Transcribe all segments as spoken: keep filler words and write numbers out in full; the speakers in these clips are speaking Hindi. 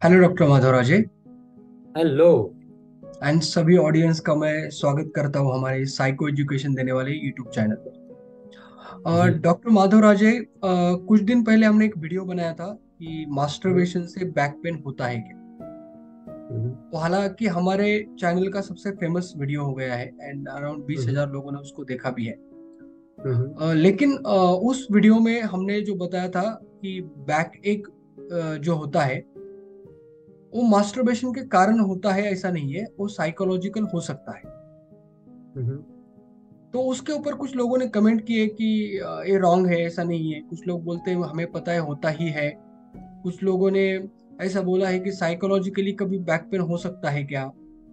Hello doctor Madhavraj ji. Hello. And सभी ऑडियंस का मैं स्वागत करता हूँ हमारे साइको एजुकेशन देने वाले यूट्यूब चैनल पर। जी। डॉक्टर माधवराज जी, अ, कुछ दिन पहले हमने एक वीडियो बनाया था कि हम्म, मास्टरबेशन से बैक पेन होता है क्या। हम्म, तो हालांकि हमारे चैनल का सबसे फेमस वीडियो हो गया है एंड अराउंड बीस हम्म, हजार लोगों ने उसको देखा भी है। हम्म, अ, लेकिन अ, उस वीडियो में हमने जो बताया था कि बैक एक अ, जो होता है वो मास्टरबेशन के कारण होता है, ऐसा नहीं है, वो साइकोलॉजिकल हो सकता है। हम्म, तो उसके ऊपर कुछ लोगों ने कमेंट किए कि अ, ये रॉन्ग है, ऐसा नहीं है। कुछ लोग बोलते हैं हमें पता है होता ही है। कुछ लोगों ने ऐसा बोला है कि साइकोलॉजिकली कभी बैक पेन हो सकता है क्या।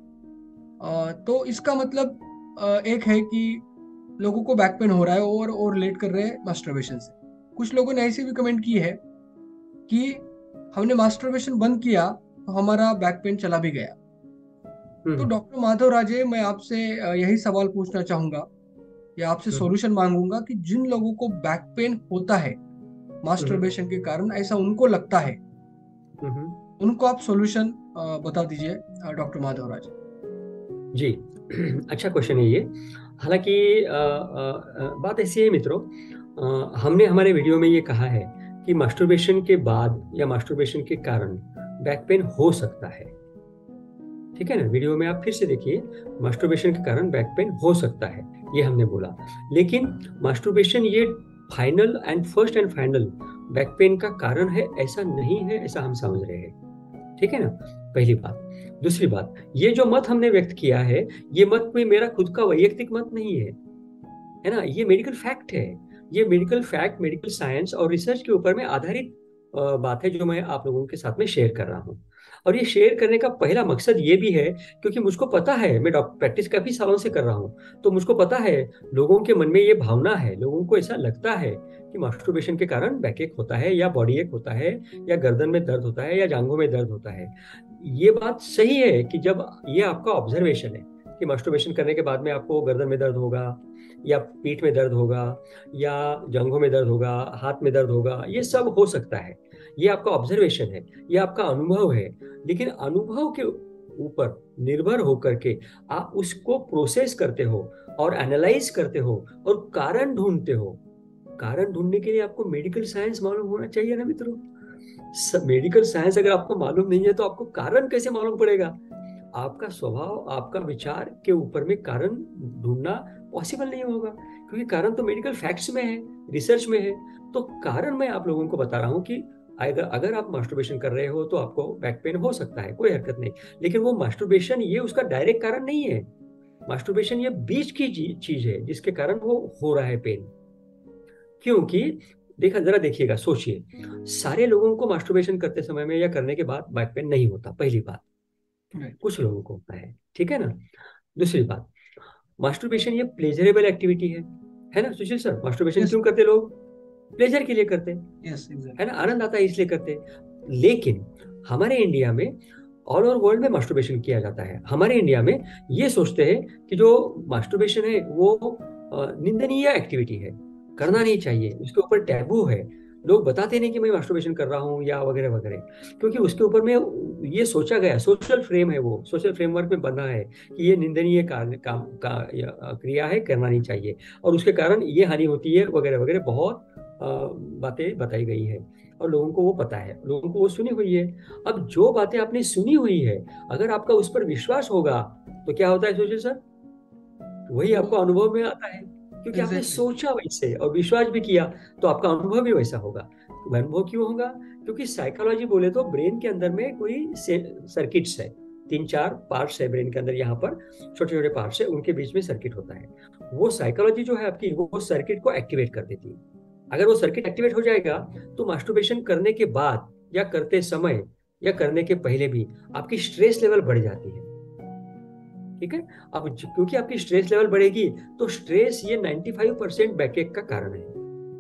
अ, तो इसका मतलब अ, एक है कि लोगों को बैक पेन हो रहा है और और रिलेट कर रहे हैं मास्टरबेशन से। कुछ लोगों ने ऐसे भी कमेंट की है कि हमने मास्टरबेशन बंद किया तो हमारा बैक पेन चला भी गया। तो हम्म, डॉक्टर माधव राजे, मैं आपसे अ, यही सवाल पूछना चाहूंगा या आपसे हम्म, सॉल्यूशन मांगूंगा कि जिन लोगों को बैक पेन होता है हम्म, मास्टरबेशन के कारण, ऐसा उनको लगता है, हम्म, उनको आप सॉल्यूशन बता दीजिए डॉक्टर माधव राज। जी। अच्छा क्वेश्चन है ये। हालांकि अ, अ, अ, बात ऐसी है मित्रों। अ, हमने हमारे वीडियो में ये कहा है कि मास्टरबेशन के बाद या मास्टरबेशन के कारण बैक पेन हो सकता है। ठीक है ना, वीडियो में आप फिर से देखिए। मास्टरबेशन के कारण बैक पेन हो सकता है, ये हमने बोला। लेकिन मास्टरबेशन ये final and first and final back pain का कारण है ऐसा नहीं है, ऐसा हम समझ रहे हैं। ठीक है ना, पहली बात। दूसरी बात, ये जो मत हमने व्यक्त किया है, ये मत कोई मेरा खुद का वैयक्तिक मत नहीं है, है ना। ये मेडिकल फैक्ट है। ये मेडिकल फैक्ट, मेडिकल साइंस और रिसर्च के ऊपर में आधारित अ, बात है जो मैं आप लोगों के साथ में शेयर कर रहा हूँ। और ये शेयर करने का पहला मकसद ये भी है क्योंकि मुझको पता है, मैं डॉक्टर प्रैक्टिस काफी सालों से कर रहा हूँ। तो मुझको पता है लोगों के मन में ये भावना है, लोगों को ऐसा लगता है कि मास्टरबेशन के कारण बैक एक होता है या बॉडी एक होता है या गर्दन में दर्द होता है या जांघों में दर्द होता है। ये बात सही है कि जब ये आपका ऑब्जर्वेशन है कि मास्टरबेशन करने के बाद में आपको गर्दन में दर्द होगा या पीठ में दर्द होगा या जांघों में दर्द होगा, हाथ में दर्द होगा, ये सब हो सकता है। ये आपका ऑब्जर्वेशन है, ये आपका अनुभव है। लेकिन अनुभव के ऊपर निर्भर होकर के आप उसको प्रोसेस करते हो और एनालाइज करते हो और कारण ढूंढते हो। कारण ढूंढने के लिए आपको मेडिकल साइंस मालूम होना चाहिए ना मित्रों। मेडिकल साइंस अगर आपको मालूम नहीं है तो आपको कारण कैसे मालूम पड़ेगा। आपका स्वभाव, आपका विचार के ऊपर में कारण ढूंढना पॉसिबल नहीं होगा क्योंकि कारण तो मेडिकल फैक्ट्स में है, रिसर्च में है। तो कारण मैं आप लोगों को बता रहा हूँ कि अगर अगर आप मास्टरबेशन कर रहे हो तो आपको बैक पेन हो सकता है, कोई हरकत नहीं। लेकिन वो मास्टरबेशन ये उसका डायरेक्ट कारण नहीं है। मास्टरबेशन ये बीच की चीज है जिसके कारण वो हो रहा है पेन। क्योंकि देखा, जरा देखिएगा, सोचिए, सारे लोगों को मास्टरबेशन करते समय में या करने के बाद बैक पेन नहीं होता, पहली बात। राइट। कुछ लोगों को होता है, ठीक है ना। दूसरी बात, मास्टरबेशन ये प्लेजरेबल एक्टिविटी है है ना सुशील सर। Masturbation yes. क्यों करते लोग? प्लेजर के लिए करते हैं, यस, है एग्जैक्टली। ना, आनंद आता है इसलिए करते हैं। लेकिन हमारे इंडिया में, ऑल ओवर वर्ल्ड में मास्टरबेशन किया जाता है। हमारे इंडिया में ये सोचते हैं कि जो मास्टरबेशन है वो अ, निंदनीय एक्टिविटी है, करना नहीं चाहिए, उसके ऊपर टैबू है। लोग बताते नहीं कि मैं मास्टरबेशन कर रहा हूँ या वगैरह वगैरह, क्योंकि उसके ऊपर में ये सोचा गया, सोशल फ्रेम है, वो सोशल फ्रेमवर्क में बना है कि ये निंदनीय कार्य काम का या, अ, क्रिया है, करना नहीं चाहिए और उसके कारण ये हानि होती है वगैरह वगैरह। बहुत अ, बातें बताई गई है और लोगों को वो पता है, लोगों को वो सुनी हुई है। अब जो बातें आपने सुनी हुई है, अगर आपका उस पर विश्वास होगा तो क्या होता है सोचिए सर, वही वो आपको अनुभव में आता है क्योंकि आपने एग्जैक्टली। सोचा वैसे और विश्वास भी किया, तो आपका अनुभव भी वैसा होगा। तो अनुभव क्यों होगा? क्योंकि साइकोलॉजी बोले तो ब्रेन के अंदर में कोई सर्किट्स है, तीन चार पार्ट्स है ब्रेन के अंदर, यहाँ पर छोटे छोटे पार्ट्स है, उनके बीच में सर्किट होता है। वो साइकोलॉजी जो है आपकी, वो सर्किट को एक्टिवेट कर देती है। अगर वो सर्किट एक्टिवेट हो जाएगा तो मास्टरबेशन करने के बाद या करते समय या करने के पहले भी आपकी स्ट्रेस लेवल बढ़ जाती है। ठीक है। अब ज- क्योंकि आपकी स्ट्रेस लेवल बढ़ेगी तो स्ट्रेस ये नाइन्टी फाइव परसेंट बैकएक का कारण है।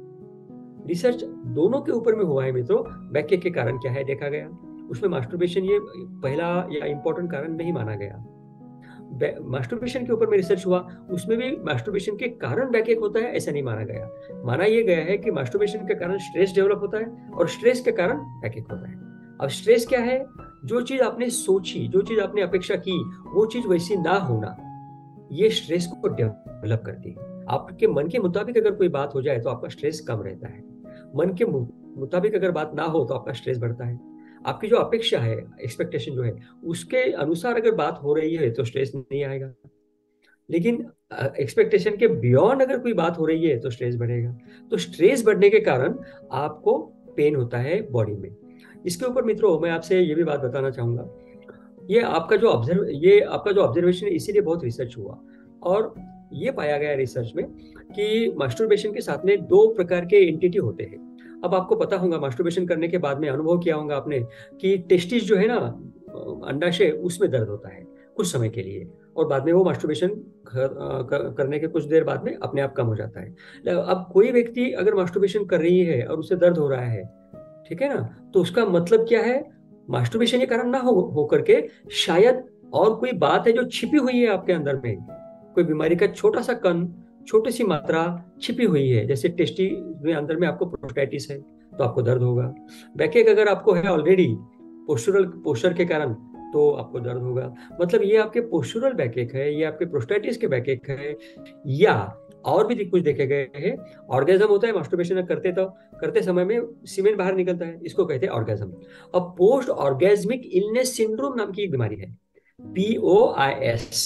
रिसर्च दोनों के ऊपर में हुआ है मित्रों। बैकएक के कारण क्या है देखा गया, उसमें मास्टरबेशन ये पहला या इंपॉर्टेंट कारण नहीं माना गया। मास्टरबेशन के ऊपर में रिसर्च हुआ, उसमें भी मास्टरबेशन के कारण बैकएक होता है ऐसा नहीं माना गया। माना यह गया है कि मास्टरबेशन के कारण स्ट्रेस डेवलप होता है और स्ट्रेस के कारण बैकएक होता है। अब स्ट्रेस क्या है? जो चीज आपने सोची, जो चीज आपने अपेक्षा की, वो चीज वैसी ना होना, ये स्ट्रेस को डेवलप करती है। आपके मन के मुताबिक अगर कोई बात हो जाए तो आपका स्ट्रेस कम रहता है, मन के मु- मुताबिक अगर बात ना हो तो आपका स्ट्रेस बढ़ता है। आपकी जो अपेक्षा है, एक्सपेक्टेशन जो है, उसके अनुसार अगर बात हो रही है तो स्ट्रेस नहीं आएगा। लेकिन एक्सपेक्टेशन के बियॉन्ड अगर कोई बात हो रही है तो स्ट्रेस बढ़ेगा। तो स्ट्रेस बढ़ने के कारण आपको पेन होता है बॉडी में। इसके ऊपर मित्रों मैं आपसे ये भी बात बताना चाहूंगा, ये आपका जो ऑब्जर्व ये आपका जो ऑब्जर्वेशन है इसीलिए बहुत रिसर्च हुआ, और ये पाया गया रिसर्च में कि मास्टरबेशन के साथ में दो प्रकार के एंटिटी होते हैं। अब आपको पता होगा, मास्टरबेशन करने के बाद में अनुभव किया होगा आपने कि टेस्टिस जो है ना, अंडाशय, उसमें दर्द होता है कुछ समय के लिए, और बाद में वो मास्टरबेशन करने के कुछ देर बाद में अपने आप कम हो जाता है। अब कोई व्यक्ति अगर मास्टरबेशन कर रही है और उसे दर्द हो रहा है, ठीक है ना, तो उसका मतलब क्या है, मास्टरबेशन के कारण ना हो होकर के शायद और कोई बात है जो छिपी हुई है आपके अंदर में, कोई बीमारी का छोटा सा कण, छोटी सी मात्रा छिपी हुई है। जैसे टेस्टी में अंदर में आपको प्रोस्टेटिस है तो आपको दर्द होगा। बैकेक अगर आपको है ऑलरेडी पोस्चरल पोस्चर के कारण तो आपको दर्द होगा। मतलब ये आपके पोस्चरल बैकेक है, ये आपके प्रोस्टेटिस के बैकेक है, या और भी कुछ देखे गए हैं। ऑर्गेजम होता है मास्टरबेशन करते तो करते समय में सीमेंट बाहर निकलता है, इसको कहते हैं ऑर्गेजम। अब पोस्ट ऑर्गेजमिक इलनेस सिंड्रोम नाम की एक बीमारी है, पी ओ आई एस।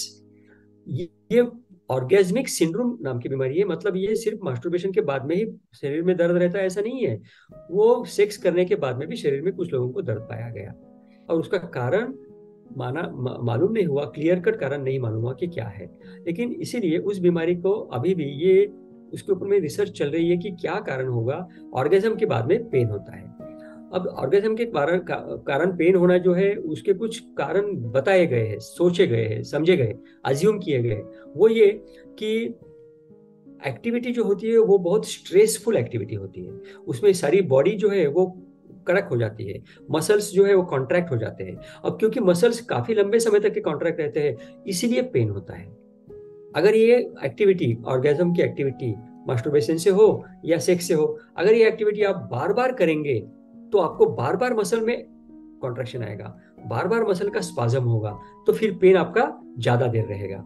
ये ऑर्गेजमिक सिंड्रोम नाम की बीमारी है। मतलब ये सिर्फ मास्टरबेशन के बाद में ही शरीर में दर्द रहता है ऐसा नहीं है, वो सेक्स करने के बाद में भी शरीर में कुछ लोगों को दर्द पाया गया, और उसका कारण माना मा, मालूम नहीं हुआ, क्लियर कट कारण नहीं मालूम हुआ कि क्या है। लेकिन इसीलिए उस बीमारी को अभी भी ये उसके ऊपर में रिसर्च चल रही है कि क्या कारण होगा ऑर्गेजम के बाद में पेन होता है। अब ऑर्गेजम के कारण का, कारण पेन होना जो है, उसके कुछ कारण बताए गए हैं, सोचे गए हैं, समझे गए, अज्यूम किए गए। वो ये कि एक्टिविटी जो होती है वो बहुत स्ट्रेसफुल एक्टिविटी होती है, उसमें सारी बॉडी जो है वो कड़क हो जाती है, मसल्स जो है वो कॉन्ट्रैक्ट हो जाते हैं। अब क्योंकि मसल्स काफी लंबे समय तक के कॉन्ट्रैक्ट रहते हैं, इसीलिए पेन होता है। अगर ये एक्टिविटी, ऑर्गेजम की एक्टिविटी, मास्टरबेशन से हो या सेक्स से हो, अगर ये एक्टिविटी आप बार बार करेंगे तो आपको बार बार मसल में कॉन्ट्रैक्शन आएगा, बार बार मसल का स्पाजम होगा, तो फिर पेन आपका ज्यादा देर रहेगा।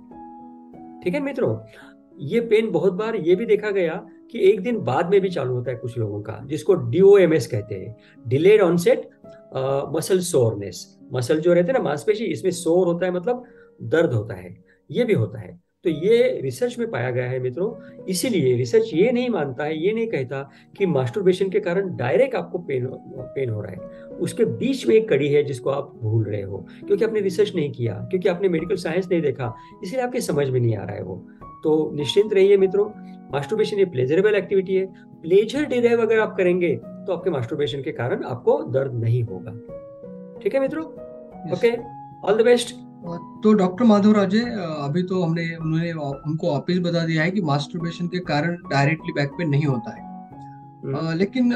ठीक है मित्रों, ये पेन बहुत बार ये भी देखा गया कि एक दिन बाद में भी चालू होता है कुछ लोगों का, जिसको डी ओ एम एस कहते हैं, delayed onset muscle soreness. Muscle जो रहते हैं ना, मांसपेशी, इसमें सोर होता है, मतलब दर्द होता है, ये भी होता है। तो ये रिसर्च में पाया गया है मित्रों। इसीलिए रिसर्च ये नहीं मानता है, ये नहीं कहता कि मास्टरबेशन के कारण डायरेक्ट आपको पेन पेन हो रहा है। उसके बीच में एक कड़ी है जिसको आप भूल रहे हो, क्योंकि आपने रिसर्च नहीं किया, क्योंकि आपने मेडिकल साइंस नहीं देखा, इसलिए आपके समझ में नहीं आ रहा है वो। तो निश्चिंत रहिए मित्रों, मास्टरबेशन ये प्लेजरेबल एक्टिविटी है। प्लेजर डिराइव अगर आप करेंगे तो आपके मास्टरबेशन के कारण आपको दर्द नहीं होगा। ठीक है मित्रों, ओके, ऑल द बेस्ट। तो डॉक्टर माधव राजे, अभी तो हमने उन्होंने उनको वापिस बता दिया है कि मास्टरबेशन के कारण डायरेक्टली बैक पेन नहीं होता है। अ, लेकिन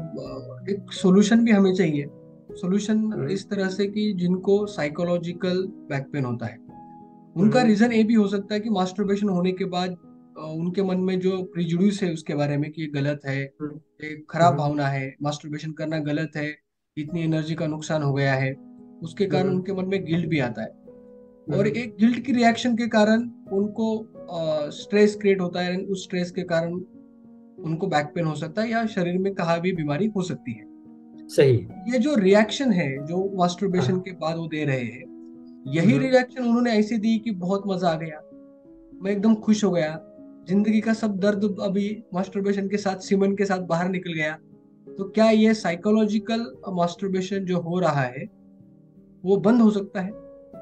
अ, एक सॉल्यूशन भी हमें चाहिए। सॉल्यूशन इस तरह से कि जिनको साइकोलॉजिकल बैक पेन होता है, उनका रीजन ये भी हो सकता है कि मास्टरबेशन होने के बाद अ, उनके मन में जो प्रिजुडिस है उसके बारे में कि ये गलत है, ये खराब भावना है, मास्टरबेशन करना गलत है, इतनी एनर्जी का नुकसान हो गया है, उसके कारण उनके मन में गिल्ट भी आता है। और एक गिल्ट की रिएक्शन के कारण उनको स्ट्रेस क्रिएट होता है, उस स्ट्रेस के कारण उनको बैक पेन हो सकता है या शरीर में कहा भी बीमारी हो सकती है। सही। ये जो रिएक्शन है जो मास्टरबेशन हाँ। के बाद वो दे रहे हैं, यही रिएक्शन उन्होंने ऐसे दी कि बहुत मजा आ गया, मैं एकदम खुश हो गया, जिंदगी का सब दर्द अभी मास्टरबेशन के साथ, सीमन के साथ बाहर निकल गया। तो क्या ये साइकोलॉजिकल मास्टरबेशन जो हो रहा है वो बंद हो सकता है?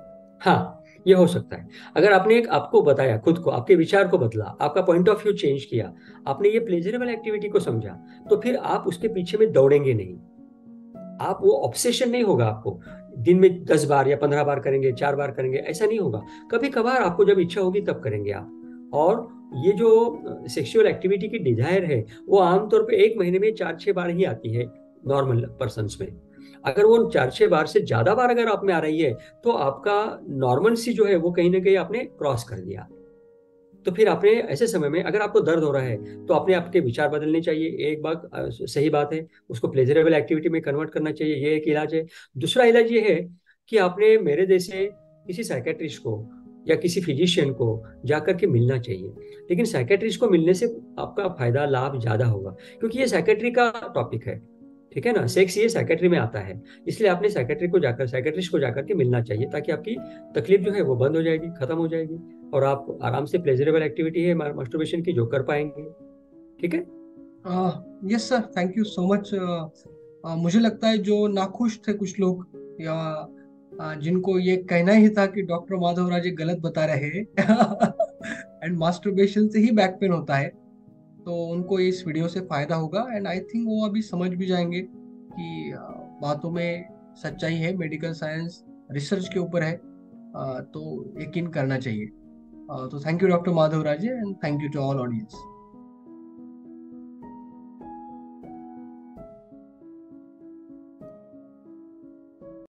हाँ, ये हो सकता है। अगर आपने एक आपको बताया, खुद को, आपके विचार को बदला, आपका पॉइंट ऑफ व्यू चेंज किया, आपने ये प्लेजरेबल एक्टिविटी को समझा, तो फिर आप उसके पीछे में दौड़ेंगे नहीं। आप वो ऑब्सेशन नहीं होगा आपको, दिन में दस बार या पंद्रह बार करेंगे, चार बार करेंगे, ऐसा नहीं होगा। कभी कभार आपको जब इच्छा होगी तब करेंगे आप। और ये जो सेक्सुअल एक्टिविटी की डिजायर है वो आमतौर पे एक महीने में चार छह बार ही आती है नॉर्मल पर्सन्स में। अगर वो चार छह बार से ज्यादा बार अगर आप में आ रही है तो आपका नॉर्मल सी जो है वो कहीं ना कहीं आपने क्रॉस कर दिया। तो फिर आपने ऐसे समय में अगर आपको दर्द हो रहा है तो आपने आपके विचार बदलने चाहिए, एक बात अ, सही बात है, उसको प्लेजरेबल एक्टिविटी में कन्वर्ट करना चाहिए, ये एक इलाज है। दूसरा इलाज ये है कि आपने मेरे जैसे किसी साइकेट्रिस्ट को या किसी फिजिशियन को जाकर के मिलना चाहिए। लेकिन साइकेट्रिस्ट को मिलने से आपका फायदा लाभ ज्यादा होगा, क्योंकि ये साइकेट्री का टॉपिक है, ठीक है ना, सेक्स ये साइकेट्री में आता है। इसलिए आपने साइकेट्री को जाकर साइकेट्रिस्ट को जाकर के मिलना चाहिए, ताकि आपकी तकलीफ जो है वो बंद हो जाएगी, खत्म हो जाएगी, और आप आराम से प्लेजरेबल एक्टिविटी है मास्टरबेशन की जो कर पाएंगे। ठीक है। Yes sir, thank you so much. मुझे लगता है जो नाखुश थे कुछ लोग, या अ, जिनको ये कहना ही था कि डॉक्टर माधव राजे गलत बता रहे हैं एंड मास्टरबेशन से ही बैक पेन होता है, तो उनको इस वीडियो से फायदा होगा। एंड आई थिंक वो अभी समझ भी जाएंगे कि अ, बातों में सच्चाई है, मेडिकल साइंस रिसर्च के ऊपर है, अ, तो यकीन करना चाहिए। अ, तो thank you doctor Madhav Raje, and thank you to all audience.